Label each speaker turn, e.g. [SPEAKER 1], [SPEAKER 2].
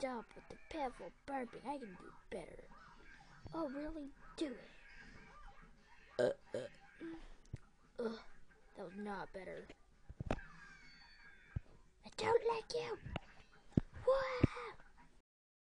[SPEAKER 1] stop with the pitiful burping. I can do better. Oh, really? Do it. That was not better. I don't like you. What?